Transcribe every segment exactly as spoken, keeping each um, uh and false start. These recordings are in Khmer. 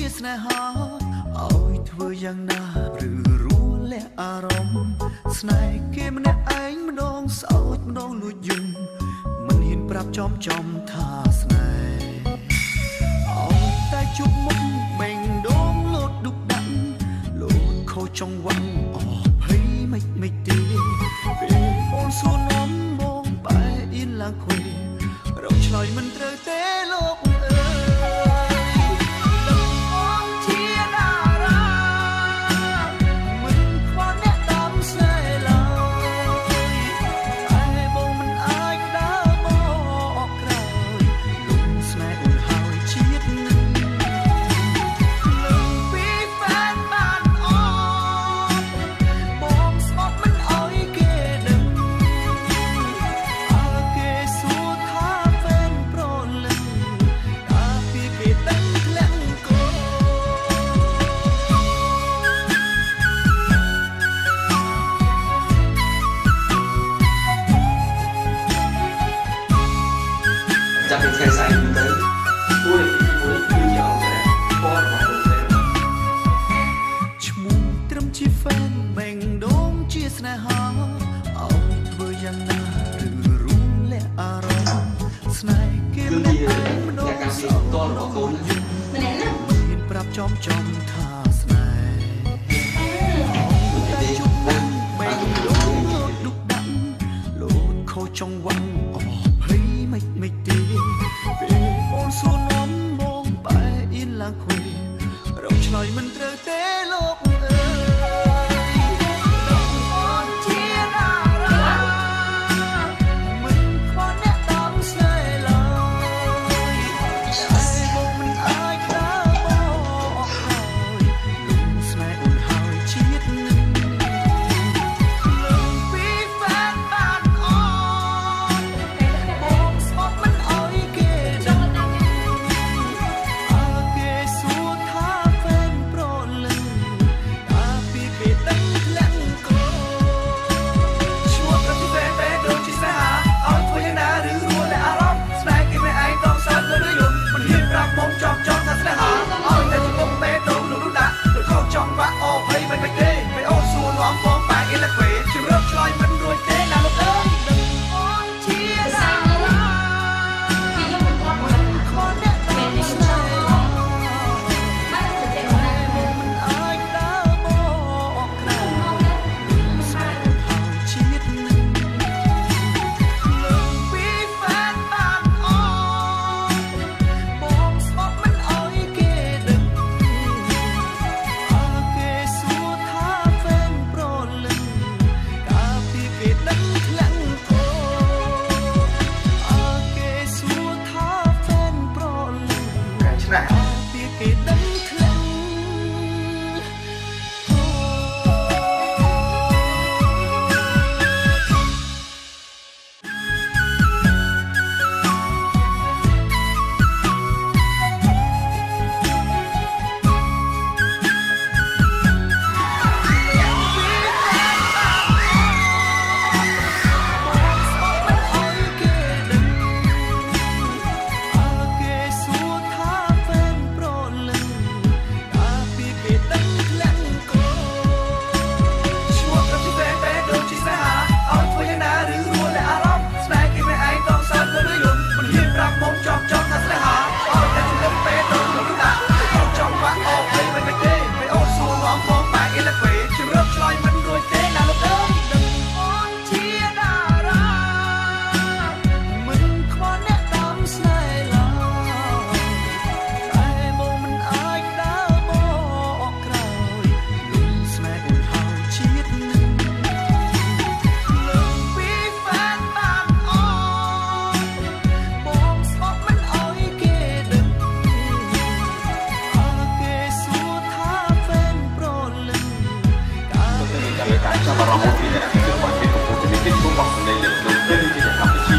ស្នេហាឲ្យធ្វើយ៉ាងណាឬរួលះអារម្មណ៍ស្នេហ៍គេម្នាក់ឯងម្ដងសោចម្ដងលួចយំមិនហ៊ានប្រាប់ចំចំថាស្នេហ៍ឲ្យតែជួបមុខបែងដងលោតឌុបដាក់លោតខូចចង្វាក់អស់ភ័យមិនមិនទេពេលអូនសួរនាំមកបែរអៀនឡើងខ្វេរកឆ្លើយមិនត្រូវទេលោកจะเป็นใครใส่อยู่เลยด้วยด้วยคือจะเอาแต่ป้อนของคนเลยឈ្មោះត្រឹមជាហ្វេនបែងដងជាស្នេហាឲ្យធ្វើយ៉ាងណាឬរួលះអារម្មណ៍ស្នេហ៍គេម្នាក់ឯងម្ដងសោតរបស់កូនម្នាក់ណាមានប្រាប់ចំចំថាស្នេហ៍តែជុំបែងដងលោតឌុបដាក់លោតខូចចង្វាក់អស់ភ័យមិនមិនទេពេលអូនសួរនាំមកបែរអៀនឡើងខ្វេរកឆ្លើយមិនត្រូវទេលោកអើយអូនជាតារាមិនខ្វល់អ្នកតាមស្នេហ៍ឡើយតែបងមិនអាចដើរមកក្រោយលំស្នេហ៍អូនហើយជាតិនឹងលើពីហ្វេនបានអត់បងស្អប់មិនអោយគេដឹងអើគេសួរថាហ្វេនប្រលឹងតាពីគេដឹងធ្លាក់កោឈ្មោះប្រតិវេណពេលដូចជាស្នេហាឲ្យធ្វើយ៉ាងណាឬរួលះអារម្មណ៍ស្នេហ៍គេមិនឯងต้องសើចលើយំមិនហ៊ានប្រាប់មុំចំចំថាស្នេហាឲ្យតែជុំពេលដងលុបដាក់ឬខោចង់បាក់អភ័យមិនមិនទេពេលអូនសួរនាំបងបែរអៀនឡើងខ្វេជម្រើសឆ្លើយមិនរួចទេណាលោកអើយអូនជាតារាមិនខ្វល់អ្នកតាមស្នេហ៍ឡើយមិនអាចដើរមកក្រៅស្នេហ៍ហើយជាតិនឹងលើពីហ្វេនបានអត់បងស្អប់មិនអោយគេដឹងអើគេសួរថាហ្វេនប្រលឹងកាលពីគេដឹងធ្លាក់កោអើគេសួរថាហ្វេនប្រលឹងការឆ្នះកាលពីគេដឹងធ្លាក់ Sama Ramon tidak itu pakai komputer ini pun waktu ini lebih dari tidak kami sih.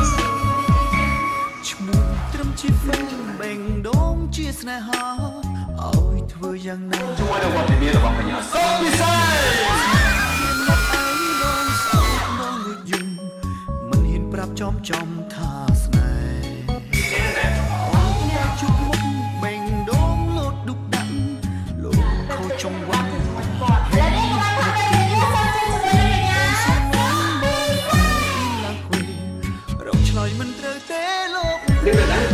ឈ្មោះត្រឹមជាហ្វេនបែងដងជាស្នេហាឲ្យធ្វើយ៉ាងណាជួយដល់វត្តមានរបស់បញ្ញាសូមពិសេសមិនហ៊ានប្រាប់ចំចំថាស្នេហ៍អូនតែជុំមុខបេងដងលោតឌុកដាក់លោកខូចចង្វាក់រកឆ្លើយមិនត្រូវទេលោកនេះមែនទេ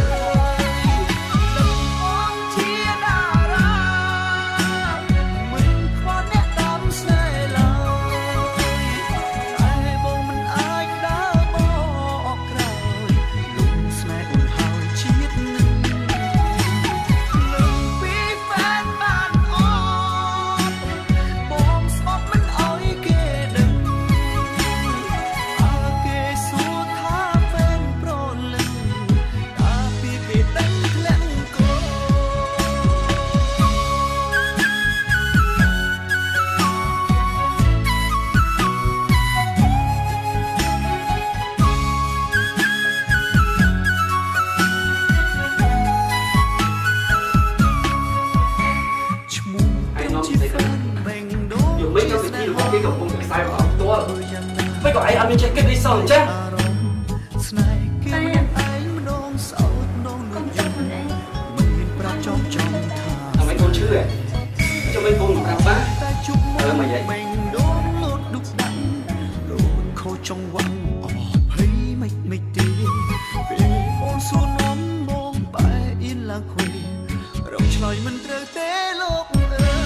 ไม่ก็ไอ้อามีเช็คเก็ตรีสอร์ทจ้ะស្នេហ៍គេមិនឯងម្ដងសោតនងនឹងយំមិនប្រាប់ចំចំថាทำไมคนชื่อจะไม่คนกับบ้าเออมาใหญ่បេងដងលោតឌុកដាក់លោកខូចចង្វាក់អភ័យមិនមិនទេពេលអូនសួរនាំបងបែអ៊ីនឡើងខ្វេរកឆ្លើយមិនត្រូវទេលោកអើ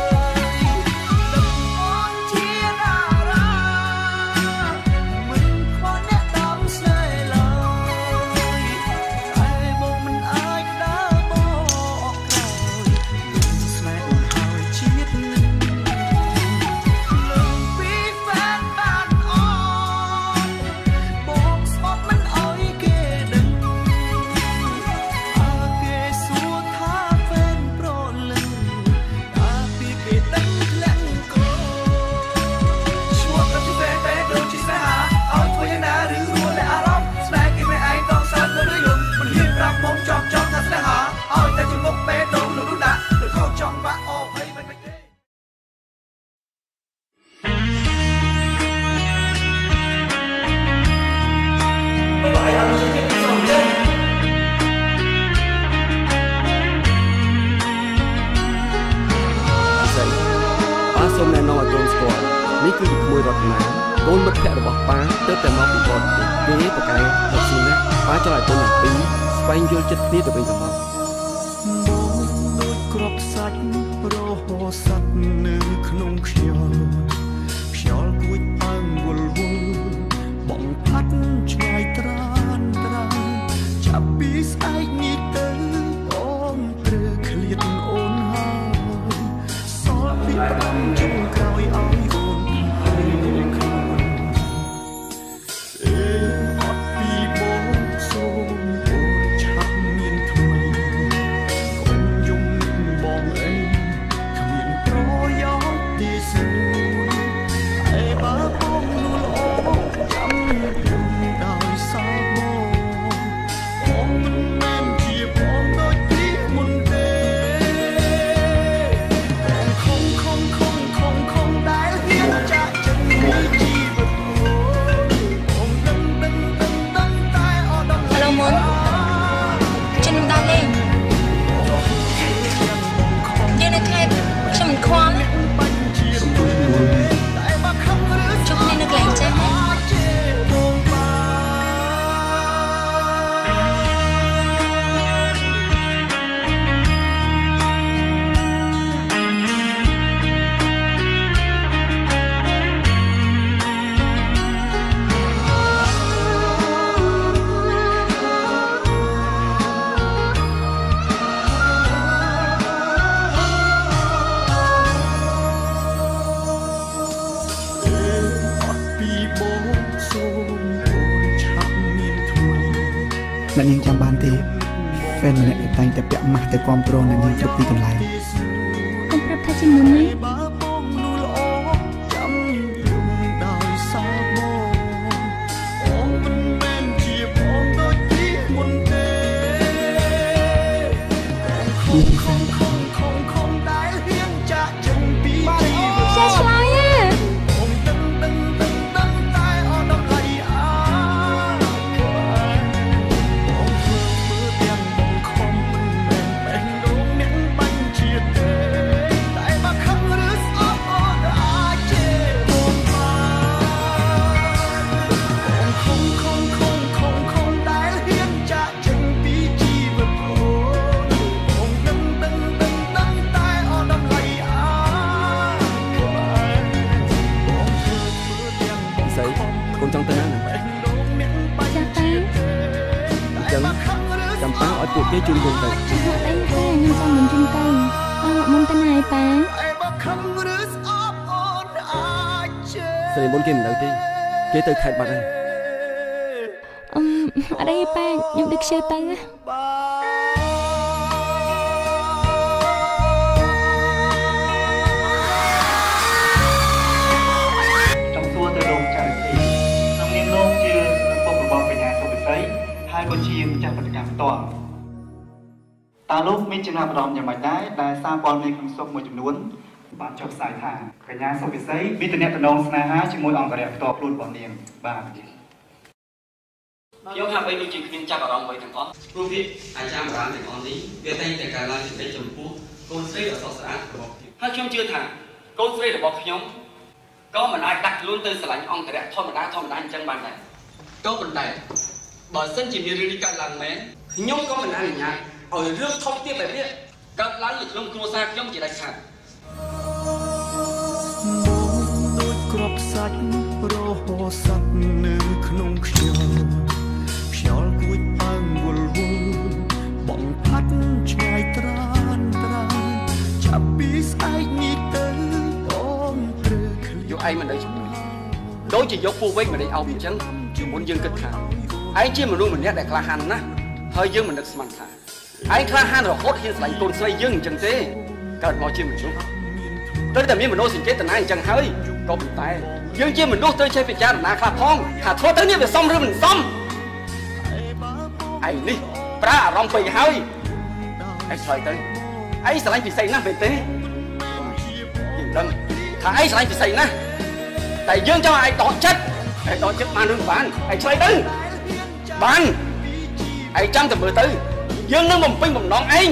សូមណែនាំឲ្យកូនស្គាល់នេះគឺជាក្មួយរតនាកូនមិត្តភក្តិរបស់ប៉ាទើបតែមកពីបរទេសគេប្រកែកទៅស៊ីណាប៉ាចង់ឲ្យកូនទាំងពីរស្វែងយល់ចិត្តគ្នាទៅវិញទៅមកដូចក្របសាច់រហូតសัตว์នៅក្នុងខ្យល់ខ្យល់គួចអើងវល់វល់បងផាត់ឆ្ងាយត្រានត្រានចាប់ពីស្អែកនេះទៅបងត្រូវឃ្លាតអូនហើយសល់ពីប្រាំចុងក្រោយឲ្យអូនហើយខ្លួនអេអត់ពីបងសូមអូនឆាប់មានថ្មីកុំយំបងអីគ្មានប្រយោជន៍ទេសួរអេបើបងនួលអូចាំយំដោយសារបងបងមិនមែនជាបងដូចពីមុនទេបងខំខំខំខំខំដែលហ៊ានចាក់ចិត្តមួយជីវិតបងដឹងដឹងដឹងដឹងតែអត់ដឹង Hello Moon ខ្ញុំមិនដល់លេងយើងនៅខេត្តខ្ញុំមិនខ្វល់ជុំគ្នានៅកន្លែងចេះអ្នកនាងចាំបានទេហ្វេនម្នាក់តែងតែពាក់ម៉ាស់ទៅគាំទ្រអ្នកនាងគ្រប់ទីកន្លែងកុំប្រាប់ថាជាមុនណាបងនួលអូចាំយំដោយសារបងបងមិនមែនជាបងដូចពីមុនទេខំខំខំខំជូនកូនទៅអីប៉ាខ្ញុំចាំមិនជូនទៅអើមុនទៅណាយប៉ាស្រីមុនគេមិននៅទេគេទៅខេត្តបាត់ហើយអឺអីប៉ាខ្ញុំដឹកជឿទៅណាហើយក៏ជាម្ចាស់បដកម្មផ្ទាល់តើលោកមានចំណាប់អារម្មណ៍យ៉ាងម៉េចដែរដែលសារព័ត៌មានក្នុងស្រុកមួយចំនួនបានចុះផ្សាយថាកញ្ញាសុវិស័យមានទំនាក់ទំនងស្នេហាជាមួយអង្គរៈផ្ទាល់ខ្លួនរបស់នាងបាទខ្ញុំហាក់បីដូចជាគ្មានចាប់អារម្មណ៍អ្វីទាំងអស់ព្រោះវាអាចារ្យបុរាណទាំងអស់នេះវាតែងតែកើតឡើងជាចំពោះកូនស្រីដ៏ស្រស់ស្អាតរបស់ខ្ញុំហើយខ្ញុំជឿថាកូនស្រីរបស់ខ្ញុំក៏មិនអាចដាក់ខ្លួនទៅស្រឡាញ់អង្គរៈធម្មតាធម្មតាអញ្ចឹងបានដែរក៏ប៉ុន្តែបើសិនជាមានរឿងនេះកើតឡើងមែនខ្ញុំក៏មិនអនុញ្ញាតឲ្យរឿងធំទៀតបែបនេះកើតឡើងនៅក្នុងគ្រួសារខ្ញុំជាដាច់ខាតដូចគ្រាប់សាច់រហូតសាត់នៅក្នុងខ្យល់ខ្យល់គួចអើងវល់វល់បងផាត់ឆ្ងាយត្រានត្រានចាប់ពីស្អែកនេះទៅបងត្រូវយកឯងមិនដឹងជាមួយដូចជាយកពូវិញមកដេកអោបអញ្ចឹងជាមុនយើងគិតថាឯងជាមនុស្សម្នាក់ដែលក្លាហានណាស់ហើយយើងមិននឹកស្មានថាឯងក្លាហានរហូតហ៊ានស្លាញ់កូនស្រីយើងអញ្ចឹងទេកើតមកជាមនុស្សត្រូវតែមានមនោសញ្ចេតនាអញ្ចឹងហើយក៏ប៉ុន្តែយើងជាមនុស្សត្រូវចេះពិចារណាខ្លះផងថាធ្វើទៅនេះវាសមឬមិនសមឯងនេះប្រើអារម្មណ៍ពេកហើយឯងឆ្លើយទៅឯងស្រឡាញ់ពិសីណាស់មែនទេយើងដឹងថាឯងស្រឡាញ់ពិសីណាស់តែយើងចង់ឲ្យឯងដកចិត្តឯងដកចិត្តបានឬមិនបានឯងឆ្លើយទៅបានឯងចាំតែមើលទៅយើងនឹងបំពេញបំណងឯង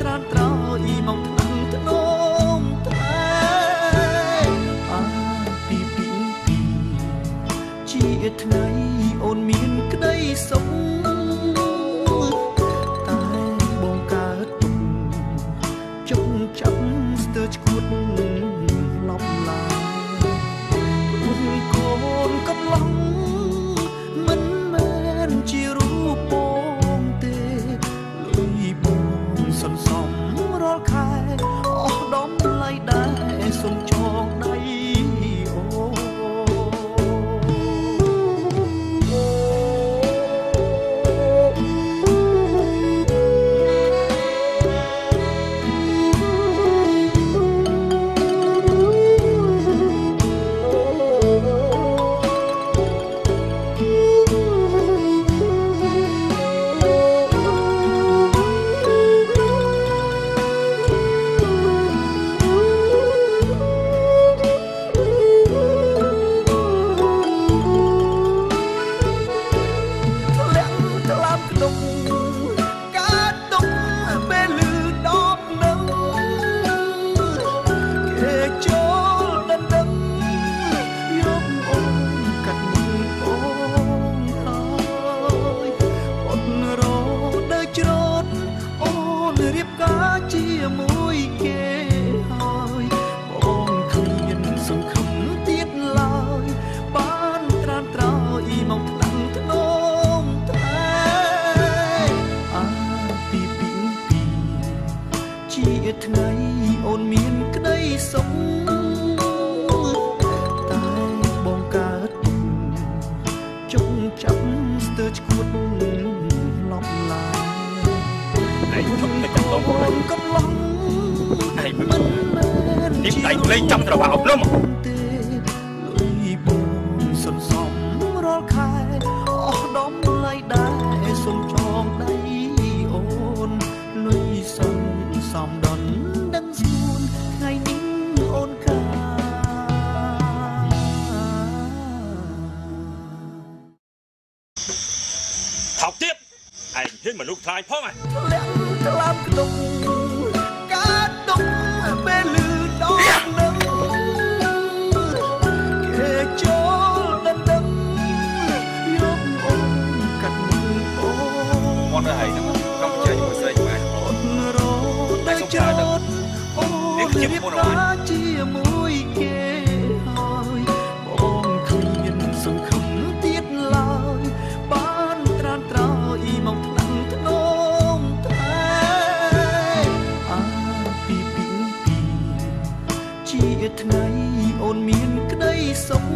ពថ្ងៃអូនមានក្តីសុខតែបងកើតទុកចុកចាប់ស្ទើរឈួតឡប់ឡាព្រោះកូនកំឡុងមិនមែនជារូបបងទេលុយបងសន្សំរាល់ខែអស់ដំឡៃដែរសុំចងដៃអូជាមួយគេហើយបងគ្មានសង្ឃឹមទៀតឡើយបានត្រានត្រោយមកថ្លាំងធ្នមតែអាពីពីពីជាថ្ងៃអូនមានក្តីសុខតែបងកើតចុកចាប់ស្ទើរឈួតឡប់ឡាឯងឈប់តែកំឡុងកំឡុងឯងមិនមែននេះដៃលេងចាំត្រូវអប់រំទេលុយបងសន្សំរាល់ខែអស់ដំឡៃដែរសុំចងដៃអូនលុយសន្សំដនដឹងស្រួលថ្ងៃនេះអូនកាថោកទៀតឯងហ៊ានមនុស្សខ្លាយផងហ៎លាក់ក្លាប់ក្តុកកើតទុកពេលលឺដងនឹងគេចូលដណ្ដឹងយកអូនកាត់មុខអូនមកហើយហ្នឹងកំចាយជាមួយស្រីខ្មែរអូនរត់តែចោតអូនរៀបការជាមួយគេហើយបងគ្មានសង្ឃឹមទៀតឡើយបានត្រានត្រោយមកថ្នាក់ធ្នមតែអាពីពីពីជាថ្ងៃអូនមានក្តីសុខ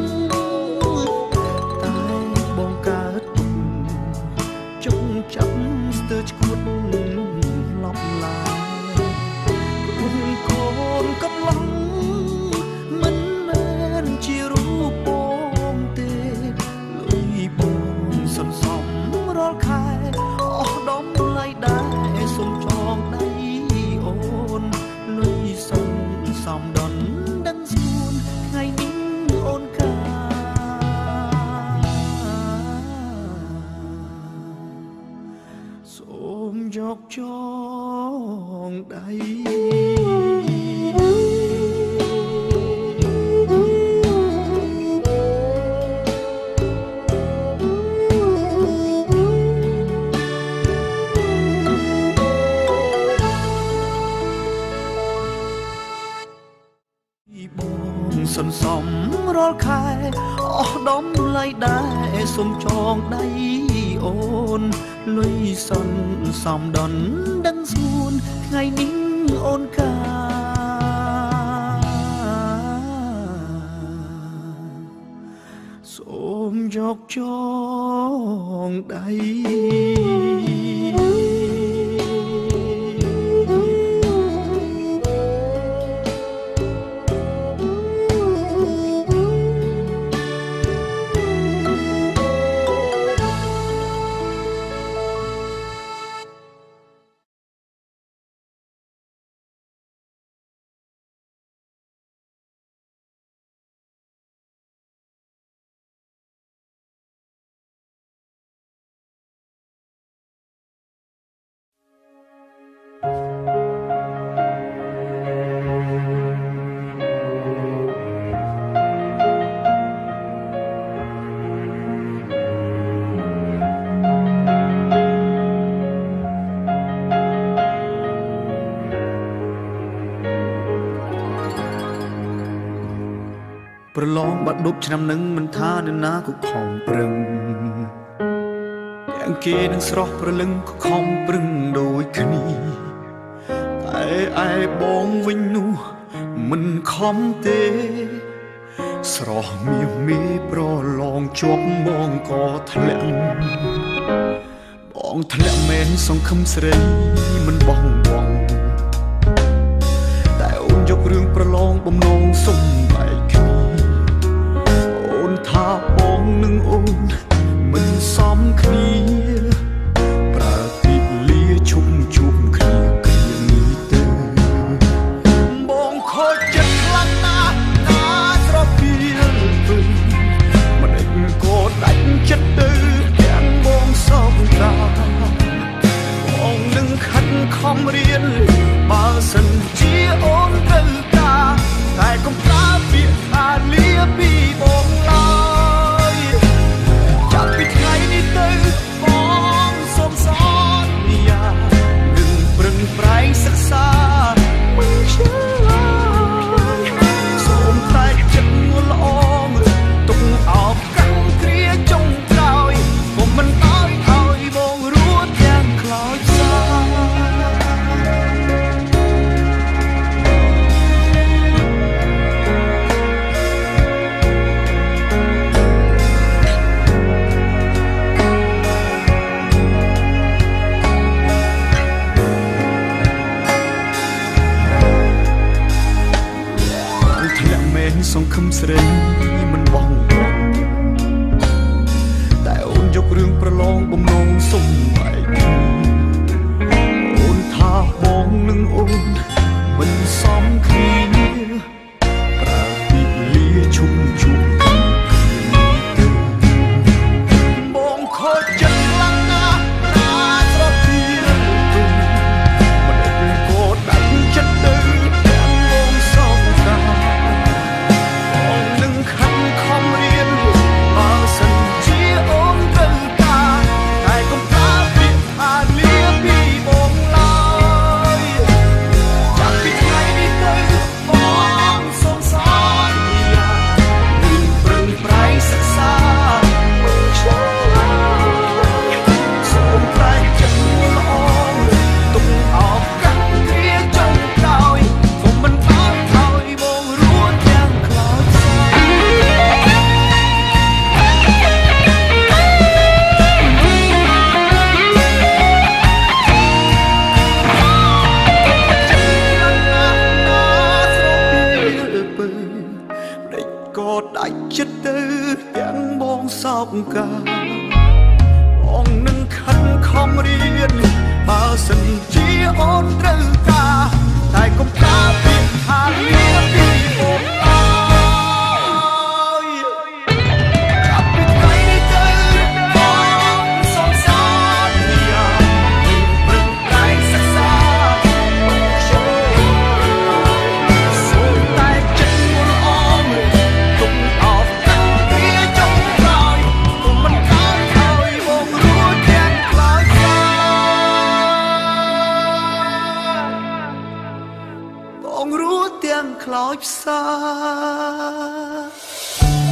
តែបងកើតទុកចុកចាប់ស្ទើរឈួតឡប់ឡាព្រោះកូនកំឡុងមិនមែនជារូបបងទេលុយបងសន្សំរាល់ខែអស់ដំឡៃដែរសុំចងដៃអូនលុយសន្សំដនដឹងស្រួលថ្ងៃនេះអូនកាសូមយកចងដៃសន្សំរាល់ខែអស់ដំឡៃដែរសុំចងដៃអូនលុយសន្សំដនដឹងស្រួលថ្ងៃនេះអូនកាសូមយកចងដៃឡងបាត់ដប់ឆ្នាំនឹងមិនថានរណាក៏ខំប្រឹងទាំងគេនឹងស្រស់ប្រលឹងក៏ខំប្រឹងដូចគ្នាតែឯបងវិញនោះមិនខំទេស្រស់មៀមមីប្រឡងជាប់មងក៏ធ្លាក់បងធ្លាក់មែនសង្ឃឹមស្រីមិនបោះបង់តែអូនយករឿងប្រឡងបំណងសុំបែកគ្នាអូនថាបងនឹងអូនមិនសមគ្នាប្រើទីលាឈុំជួបគ្នាគ្នានេះទៅបងខូចចិត្តខ្លាំងណាស់ណាស្រពីលវិញមិនដេញក៏ដាច់ចិត្តទៅទាំងបងសោកតាបងនឹងខិតខំរៀនបើសិនជាអូនត្រូវការតែកុំប្រើពាក្យថាលាពីបងឡើយចាប់ពីថ្ងៃនេះទៅបងសូមសន្យានឹងប្រឹងប្រែងសិក្សាមិនឆ្លើយសូមតែចិត្តងល់ល្អទុកអោបកាន់គ្រាចុងក្រោយពុំមិនឲ្យឲ្យបងរួចទាំងខ្លោចសាសង្ឃឹមស្រីមិនបោះបង់តែអូនយករឿងប្រឡងបំណងសុំបែកគ្នាអូនថាបងនឹងអូនមិនសមគ្នាប្រើពីលាឈុំជួបគ្នាទៅបងខូចចិត្តខ្លាំងណាស់ណាស្រពីលវិញមិនដេញក៏ដាច់ចិត្តទៅទាំងបងសោកតាខំខំរៀនបើសិនជាអូនត្រូវការតែកុំប្រើពាក្យថាលាពីបងឡើយចាប់ពីថ្ងៃនេះទៅបងសូមសន្យានឹងប្រឹងប្រែងសិក្សាមិនឆ្លើយសូមតែចិត្តល្អទុកអោបកាន់គ្រាចុងក្រោយពុំមិនឲ្យឲ្យបងរួចទាំងខ្លោចក៏ដាច់ចិត្តទៅទាំងបងសោកកាបងនឹងខិតខំរៀនបើសិនជាអូនត្រូវការតែកុំប្រើពាក្យថាលាពីបងឡើយចាប់ពីថ្ងៃនេះទៅបងសូមសន្យានឹងប្រឹងប្រែងសិក្សាសូមតែចិត្តងល់អមទុកអោបកាន់គ្រាចុងក្រោយពុំមិនឲ្យឲ្យបងរួចទាំងខ្លោចសាបងរួចទាំងខ្លោចផ្សា